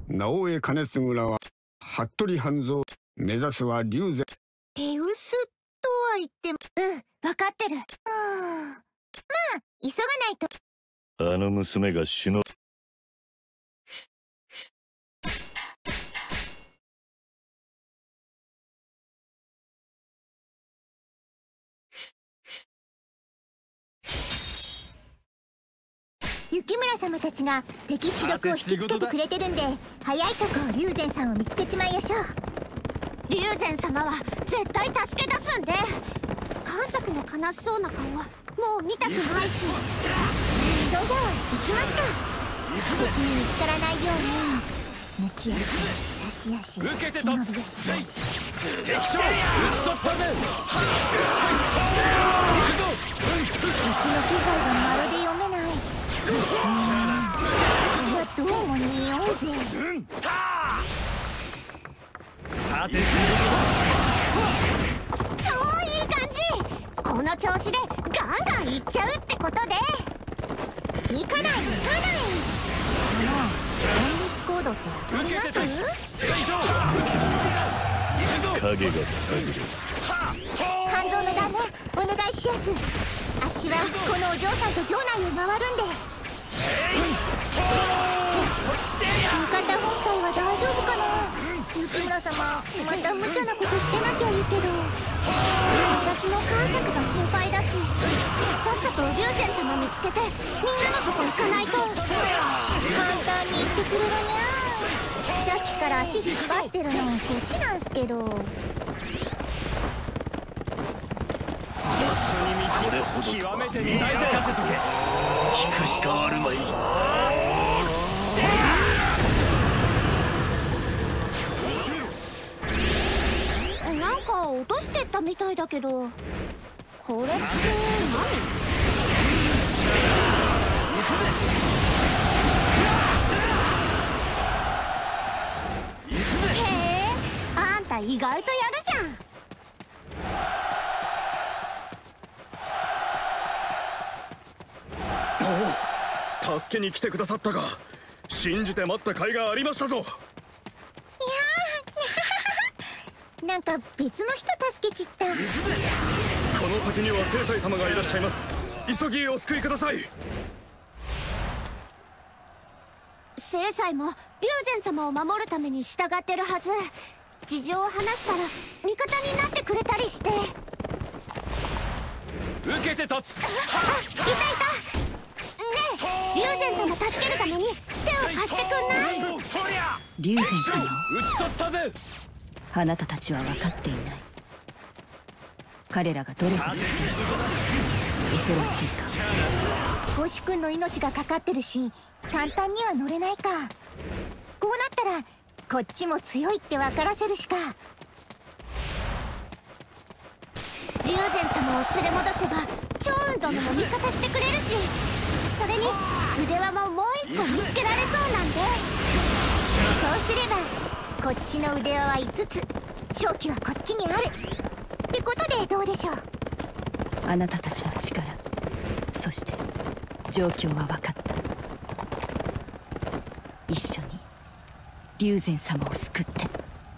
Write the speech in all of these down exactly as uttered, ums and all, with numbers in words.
直江兼続らは服部半蔵、目指すは龍禅。 手薄とは言っても、うん、分かってる。はあ、まあ急がないと。 あの娘が死の雪村様たちが敵主力を引きつけてくれてるんで、早いとこ龍禅さんを見つけちまいやしょう。龍禅様は絶対助け出すんで。関作の悲しそうな顔はもう見たくないし。それじゃあ行きますか。敵に見つからないように抜き足差し足受けて立つ。 忍び足で敵将討ち取ったぜ。 敵の気配がまるで読めない。うーん、いやどうも匂うぜ。 さて超いい感じ。この調子でガンガンいっちゃうってことで。行かない行かない。あの連立コードってわかります？ 影が探る。 肝臓の旦那お願いしやす。あっしはこのお嬢さんと城内を回るんで。味方本体は大丈夫かな。雪村様また無茶なことしてなきゃいいけど。私も関作が心配だし、さっさと龍禅様見つけてみんなのとこ行かないと。簡単に言ってくれるにゃ。さっきから足引っ張ってるのそっちなんすけど。 これほどとは極めて見せかせとけ。 引くしかあるまい。 なんか落としてったみたいだけど、これって何？へえ、あんた意外とやるじゃん。 助けに来てくださったか。信じて待った甲斐がありましたぞ。 いやーなんか別の人助けちった。 この先には正妻様がいらっしゃいます。急ぎお救いください。 正妻も龍禅様を守るために従ってるはず。事情を話したら味方になってくれたりして。 受けて立つ。 あ、いたいた。ねえ、龍禅様助けるために手を貸してくんない？ 龍禅様を討ち取ったぜ。 あなたたちは分かっていない。彼らがどれほど強い、恐ろしいか。 星君の命がかかってるし簡単には乗れないか。こうなったらこっちも強いって分からせるしか。龍禅様を連れ戻せば趙雲殿も味方してくれるし、それに腕輪ももう一個見つけられそうなんで。そうすればこっちの腕輪はいつつ、勝機はこっちにあるってことでどうでしょう。 あなたたちの力、そして状況は分かった。一緒に龍禅様を救って。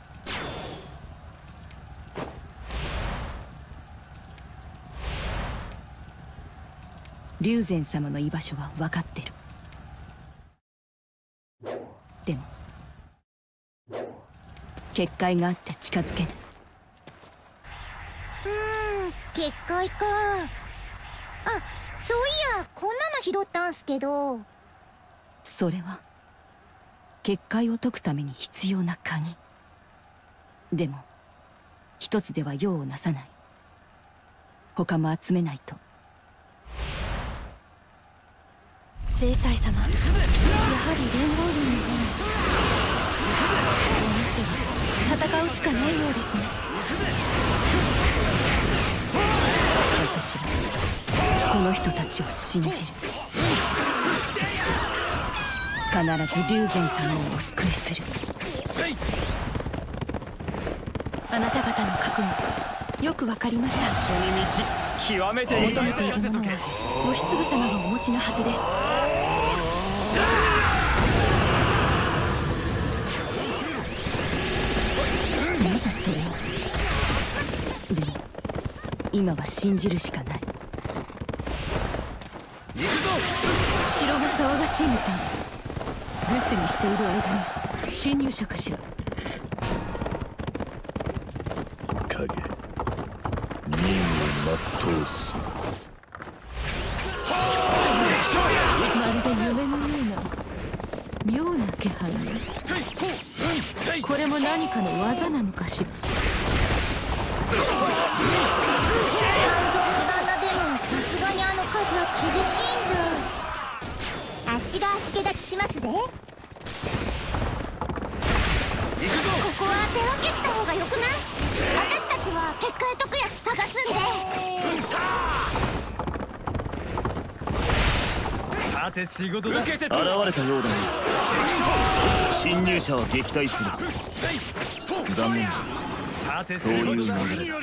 龍禅様の居場所は分かってる。でも結界があって近づけない。 うーん、結界か。あ、そういやこんなの拾ったんすけど。 それは結界を解くために必要な鍵。でも一つでは用をなさない。他も集めないと。 正妻様、やはり連合軍の方に戦うしかないようですね。 私はこの人たちを信じる。そして必ず龍禅様をお救いする。 あなた方の覚悟よくわかりました。 その道極めて求めているものは義継様がお持ちのはずです。 さそれを。でも今は信じるしかない。 行くぞ。 城が騒がしいみたい。留守にしている間に侵入者かしら。 影、任務全うす。 まるで夢のような妙な気配ね。これも何かの技なのかしら。 山賊の旦那でもさすがにあの数は厳しいんじゃ。あっしが助立ちしますぜ。ここは手分けした方がよくない？私たちは結界解くやつ探すんで。 さて仕事だ。受けて現れたようだね。侵入者は撃退する。残念だ。 さてそういう流れだ。 ここで怪物とか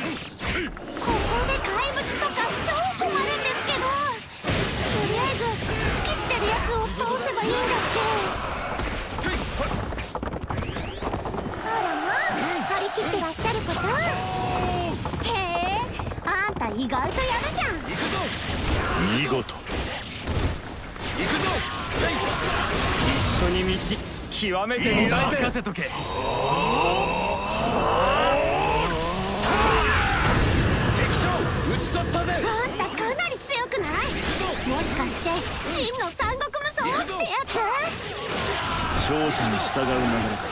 超困るんですけど、とりあえず指揮してるやつを倒せばいいんだっけ。あらまあ、張り切ってらっしゃること。へえ、あんた意外とやるじゃん。 見事。 一緒に道極めてみたいぜ。任せとけ。討ち取ったぜ。 あんたかなり強くない？もしかして真の三国無双ってやつ？ 勝者に従う流れ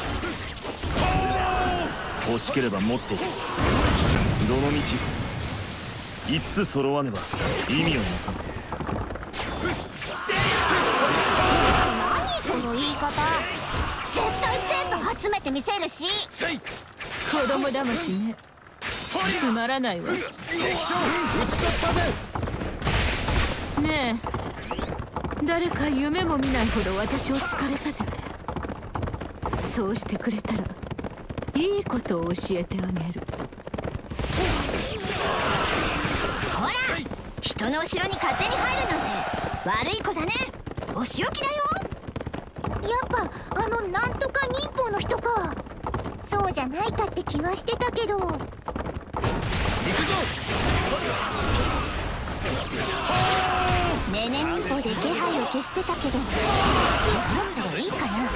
か。欲しければ持っている。どの道いつつ揃わねば意味をなさん。 何その言い方。絶対全部集めてみせるし。 子供だましね。つまらないわ。 敵将討ち取ったぜ。 ねえ、誰か夢も見ないほど私を疲れさせて。そうしてくれたらいいことを教えてあげる。 ほら、人の後ろに勝手に入るなんて悪い子だね。お仕置きだよ。やっぱあのなんとか忍法の人か。そうじゃないかって気はしてたけど。ねね忍法で気配を消してたけど、そろそろいいかな。へ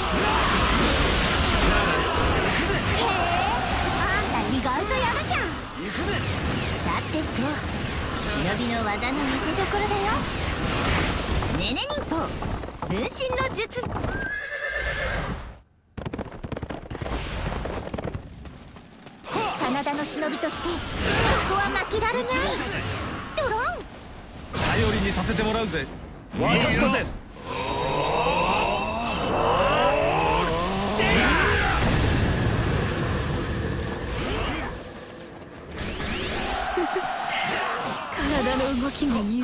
え、あんた意外とやるじゃん。さてと、忍びの技の見せ所だよ。ねね忍法分身の術。真田の忍びとしてここは負けられない。ドロン頼りにさせてもらうぜ。私だぜ。 体の動きが鈍い。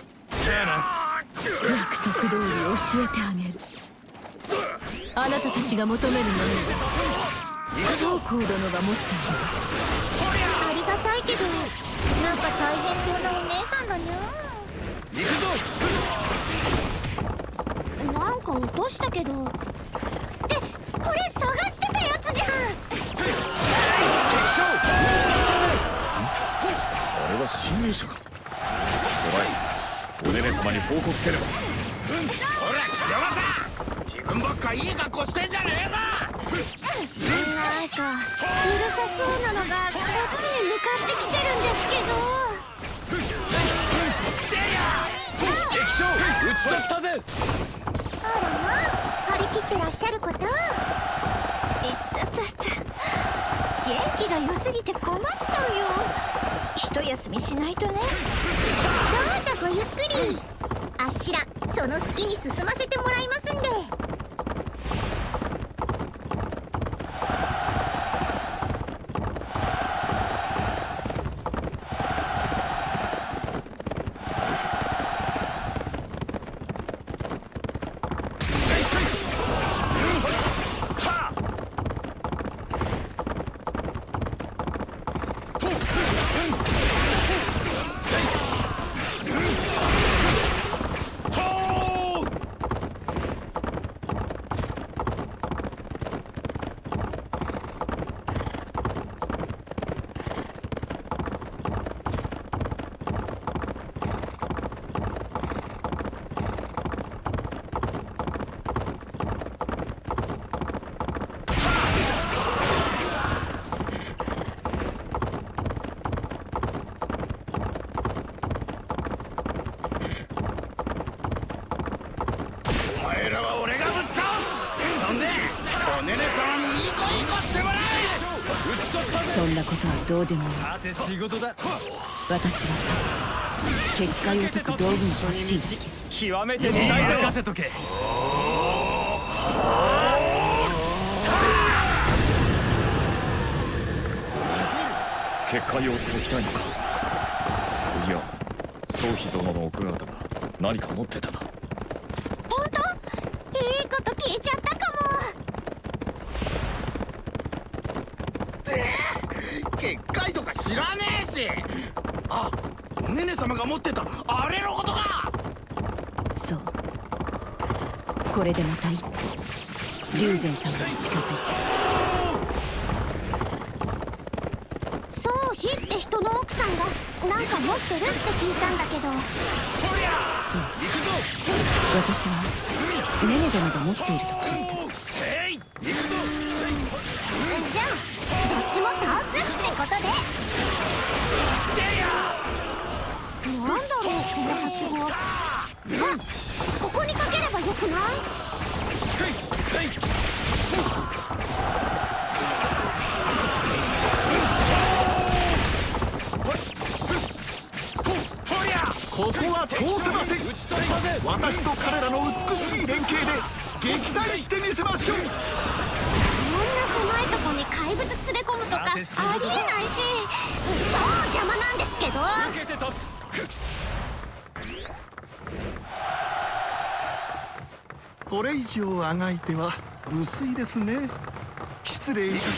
約束通り教えてあげる。あなたたちが求めるものは長江殿が持っている。 ありがたいけど、なんか大変そうなお姉さんだにゃ。 行くぞ。 なんか落としたけど。ってこれ探してたやつじゃん。 あれは侵入者か。お前、おねね様に報告せねば。 ほら山さん、自分ばっかいい格好してんじゃねえぞ。 なんかうるさそうなのがこっちに向かってきてるんですけど。 敵将討ち取ったぜ。 あらまあ、張り切ってらっしゃること。いったたた、元気が良すぎて困っちゃうよ。一休みしないとね。どうぞごゆっくり。あっしらその隙に進ませてもらいますんで。 そんなことはどうでもいい。 仕事だ。 私はただ結界を解く道具が欲しいだけ。 極めて時代だ。 任せとけ。 結界を解きたいのか。そういや宗妃殿の奥方が何か持ってたな。 本当？いいこと聞いちゃったかも。 結界とか知らねえし。あ、おねね様が持ってたあれのことか。 そう、これでまた一歩龍禅様に近づいた。 宗妃って人の奥さんがなんか持ってるって聞いたんだけど。 そう、私はネネ殿が持っていると聞いた。 じゃあどっちも倒すってことで。なんだろうこのはしご。あ、ここにかければよくない？ ここは通せません。私と彼らの美しい連携で撃退してみせましょう。 こんな狭いとこに怪物連れ込むとかありえないし、超邪魔なんですけど。 これ以上あがいては無粋ですね。失礼いたし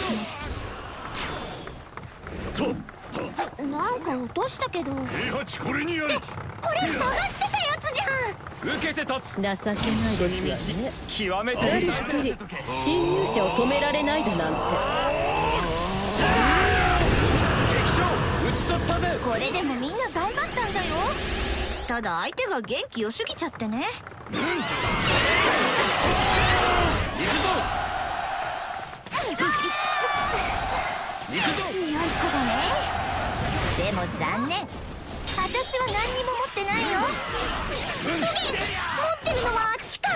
ます。 なんか落としたけど。 平八これにやれ。 これ探してたやつじゃん。 受けて立つ。 情けないですよね。 極めて誰一人侵入者を止められないだなんて。 撃傷撃ち取ったぜ。 これでもみんな頑張ったんだよ。ただ相手が元気良すぎちゃってね。 行くぞ。 強い子だね。でも残念、私は何にも持ってないよ。持ってるのはあっちか。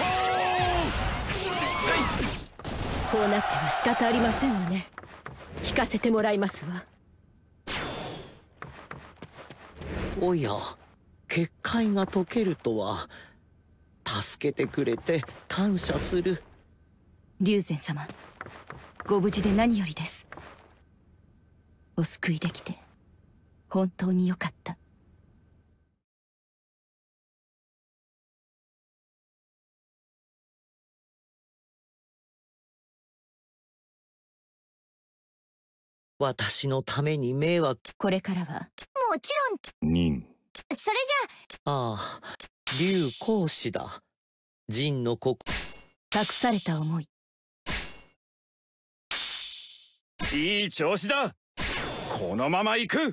こうなっては仕方ありませんわね。聞かせてもらいますわ。 おや、結界が解けるとは。助けてくれて感謝する。 龍禅様、ご無事で何よりです。お救いできて本当によかった。 私のために迷惑。 これからはもちろん。 任。 それじゃああ、龍光子だ。陣のこ託された思い。 いい調子だ。このまま行く。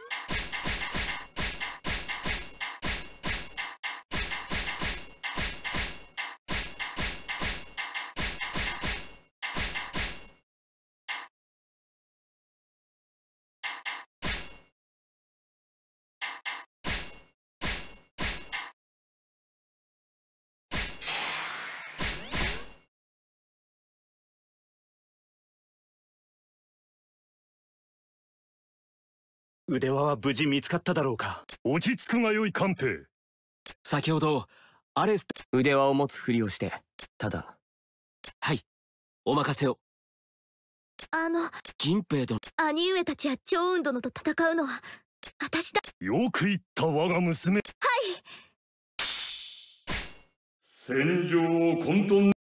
腕輪は無事見つかっただろうか。落ち着くがよい官兵。先ほどアレス腕輪を持つふりをして。ただ、はい、お任せを。 あの銀兵殿、 兄上たちや趙雲殿と戦うのは私だ。 よく言った我が娘。 はい。 戦場を混沌。